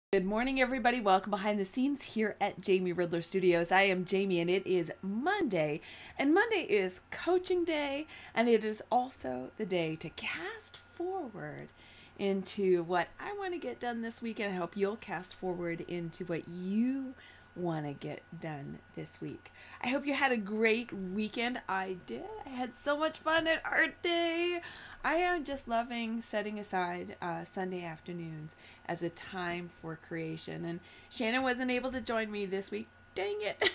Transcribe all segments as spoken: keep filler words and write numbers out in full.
Good morning, everybody. Welcome behind the scenes here at Jamie Ridler Studios. I am Jamie, and it is Monday, and Monday is coaching day, and it is also the day to cast forward into what I want to get done this week, and I hope you'll cast forward into what you want to get done this week. I hope you had a great weekend. I did. I had so much fun at Art Day. I am just loving setting aside uh, Sunday afternoons as a time for creation. And Shannon wasn't able to join me this week. Dang it.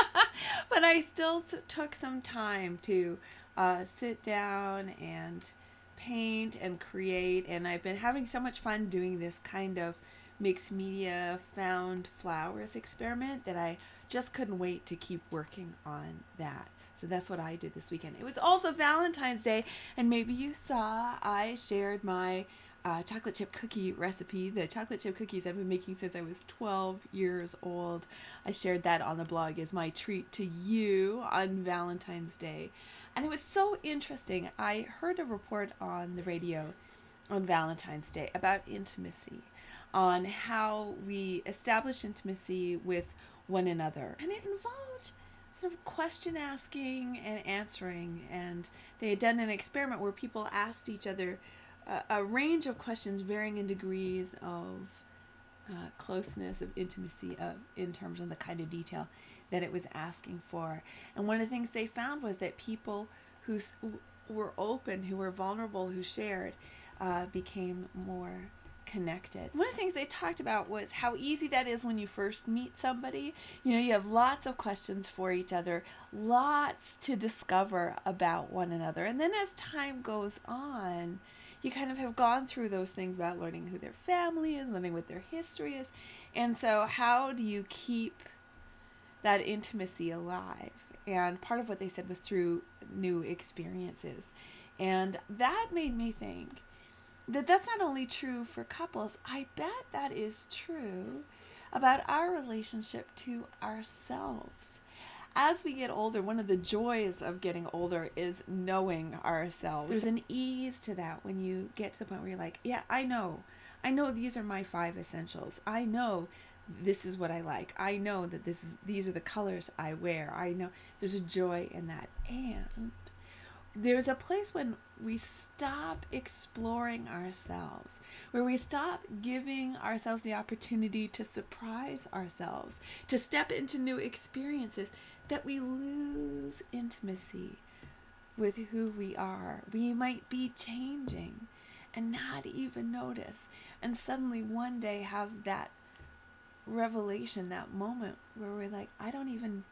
But I still took some time to uh, sit down and paint and create. And I've been having so much fun doing this kind of mixed media found flowers experiment that I just couldn't wait to keep working on that. So that's what I did this weekend. It was also Valentine's Day, and maybe you saw I shared my uh, chocolate chip cookie recipe, the chocolate chip cookies I've been making since I was twelve years old. I shared that on the blog as my treat to you on Valentine's Day. And it was so interesting. I heard a report on the radio on Valentine's Day about intimacy, on how we establish intimacy with one another. And it involved sort of question asking and answering. And they had done an experiment where people asked each other a, a range of questions varying in degrees of uh, closeness, of intimacy, of, in terms of the kind of detail that it was asking for. And one of the things they found was that people who were open, who were vulnerable, who shared, uh, became more connected. One of the things they talked about was how easy that is when you first meet somebody. You know, you have lots of questions for each other, lots to discover about one another. And then as time goes on, you kind of have gone through those things about learning who their family is, learning what their history is. And so how do you keep that intimacy alive? And part of what they said was through new experiences. And that made me think that that's not only true for couples, I bet that is true about our relationship to ourselves. As we get older, one of the joys of getting older is knowing ourselves. There's an ease to that when you get to the point where you're like, yeah, I know. I know these are my five essentials. I know this is what I like. I know that this is these are the colors I wear. I know there's a joy in that. And there's a place when we stop exploring ourselves, where we stop giving ourselves the opportunity to surprise ourselves, to step into new experiences, that we lose intimacy with who we are. We might be changing and not even notice, and suddenly one day have that revelation, that moment where we're like, I don't even,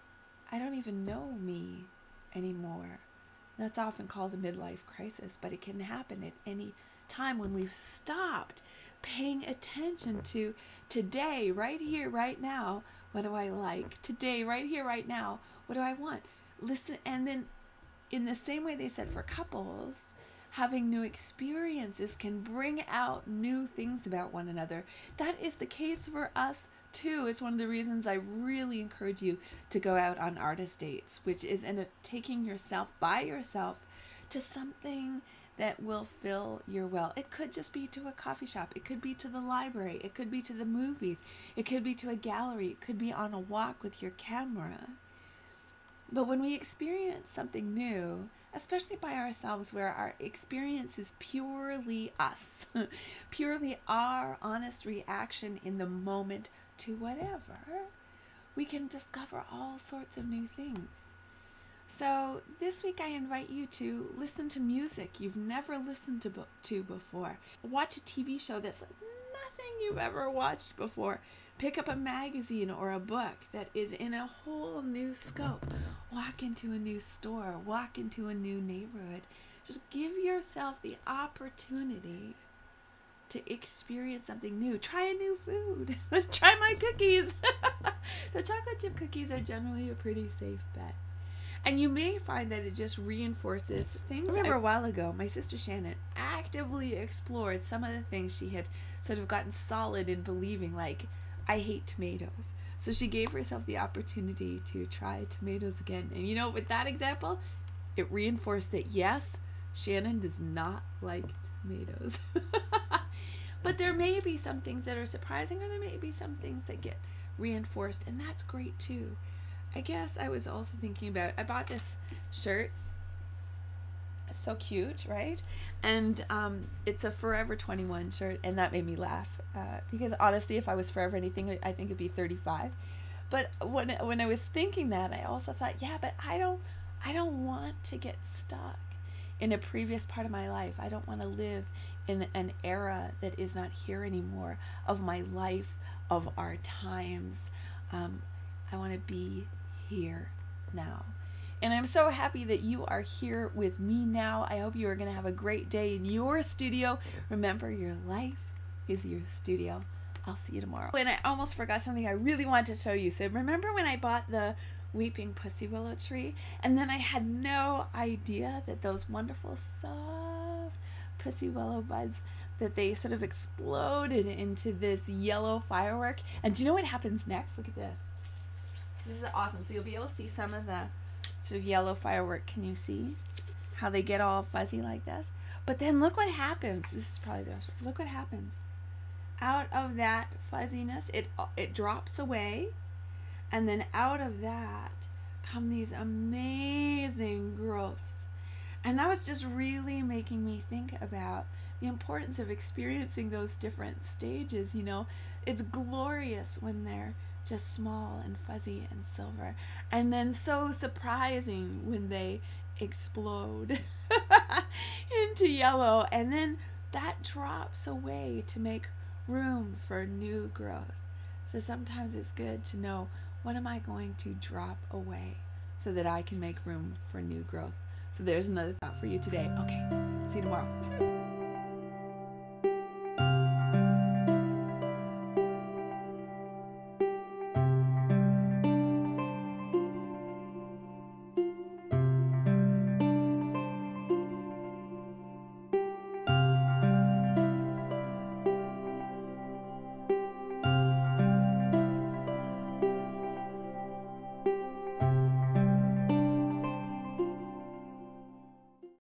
I don't even know me anymore. That's often called a midlife crisis, but it can happen at any time when we've stopped paying attention to today, right here, right now, what do I like? Today, right here, right now, what do I want? Listen, and then in the same way they said for couples, having new experiences can bring out new things about one another. That is the case for us too. It's one of the reasons I really encourage you to go out on artist dates, which is in a, taking yourself by yourself to something that will fill your well. It could just be to a coffee shop. It could be to the library. It could be to the movies. It could be to a gallery. It could be on a walk with your camera. But when we experience something new, especially by ourselves, where our experience is purely us, purely our honest reaction in the moment to whatever, we can discover all sorts of new things. So this week I invite you to listen to music you've never listened to, to before. Watch a T V show that's nothing you've ever watched before. Pick up a magazine or a book that is in a whole new scope. Walk into a new store. Walk into a new neighborhood. Just give yourself the opportunity to experience something new. Try a new food. Try my cookies. The chocolate chip cookies are generally a pretty safe bet. And you may find that it just reinforces things. I remember a while ago, my sister Shannon actively explored some of the things she had sort of gotten solid in believing, like, I hate tomatoes. So she gave herself the opportunity to try tomatoes again. And you know, with that example, it reinforced that yes, Shannon does not like tomatoes. But there may be some things that are surprising, or there may be some things that get reinforced, and that's great too. I guess I was also thinking about, I bought this shirt. It's so cute, right? And um, it's a Forever twenty-one shirt, and that made me laugh uh, because honestly, if I was forever anything, I think it'd be thirty-five. But when when I was thinking that, I also thought, yeah, but I don't I don't want to get stuck in a previous part of my life. I don't want to live in an era that is not here anymore of my life, of our times. Um, I want to be here now. And I'm so happy that you are here with me now. I hope you are going to have a great day in your studio. Remember, your life is your studio. I'll see you tomorrow. And I almost forgot something I really wanted to show you. So remember when I bought the weeping pussy willow tree, and then I had no idea that those wonderful soft pussy willow buds, that they sort of exploded into this yellow firework. And do you know what happens next? Look at this. This is awesome. So you'll be able to see some of the sort of yellow firework. Can you see how they get all fuzzy like this? But then look what happens. This is probably the best. Look what happens. Out of that fuzziness, it it drops away, and then out of that come these amazing growths. And that was just really making me think about the importance of experiencing those different stages. You know, it's glorious when they're just small and fuzzy and silver, and then so surprising when they explode into yellow, and then that drops away to make room for new growth. So sometimes it's good to know, what am I going to drop away so that I can make room for new growth? So there's another thought for you today. Okay, see you tomorrow.